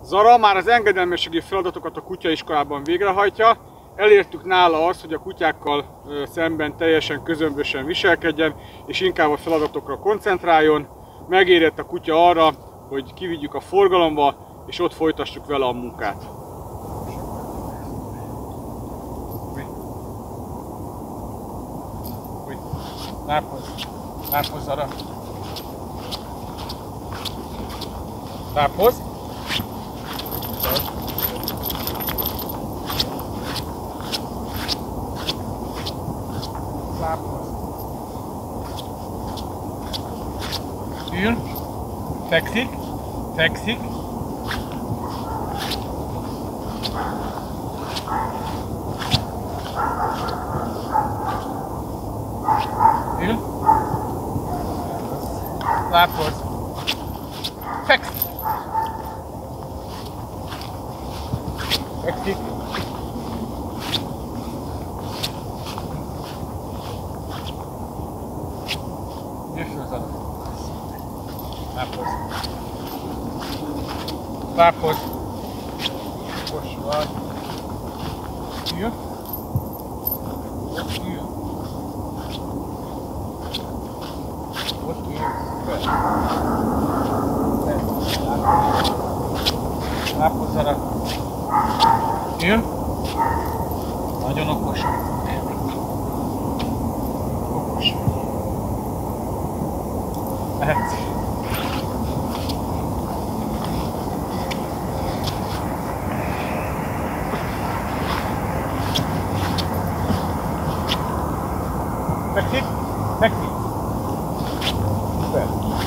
Zara már az engedelmességi feladatokat a kutyaiskolában végrehajtja. Elértük nála azt, hogy a kutyákkal szemben teljesen közömbösen viselkedjen, és inkább a feladatokra koncentráljon. Megérett a kutya arra, hogy kivigyük a forgalomba, és ott folytassuk vele a munkát. Láphoz, Zara. Láphoz. Ül, fekszik, fekszik. Ül, láphoz, fekszik, fekszik. Láphoz. Most vagy. Ül. Ott ül. Ott ül. Láphoz, Zara. Ül. Nagyon okos. Okos. Mehetsz. Fekszik? Fekszik! Szuper!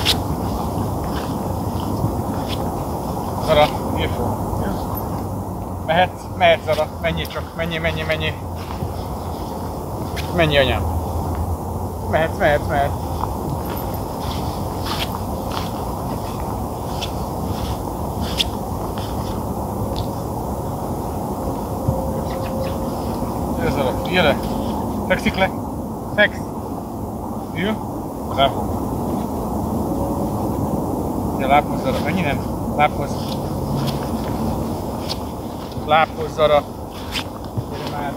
Zara, írj fel! Mehetsz Zara, menjél csak, menjél! Menjél anyám! Mehetsz! Gyere Zara, gyere! Fekszik le! Feksz! Ül! Láphoz! Gyere, láphoz, Zara! Ennyi nem? Láphoz! Láphoz, Zara! Gyere már!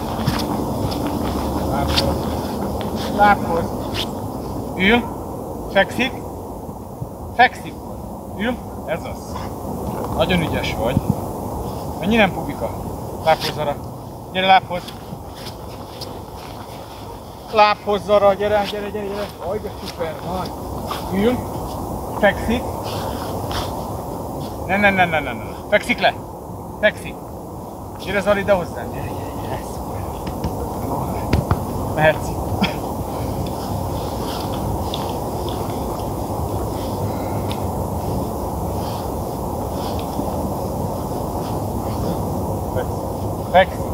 Láphoz! Láphoz! Ül! Fekszik! Fekszik! Ül! Ez az! Nagyon ügyes vagy! Ennyi nem, Pubika? Láphoz, Zara! Gyere, láphoz! Láphoz, Zara, gyere! Aj, de szuper vagy! Ül, fekszik. Nem. Fekszik le! Fekszik! Gyere, Zara, ide hozzám! Gyere, szuper! Mehetsz! Fekszik!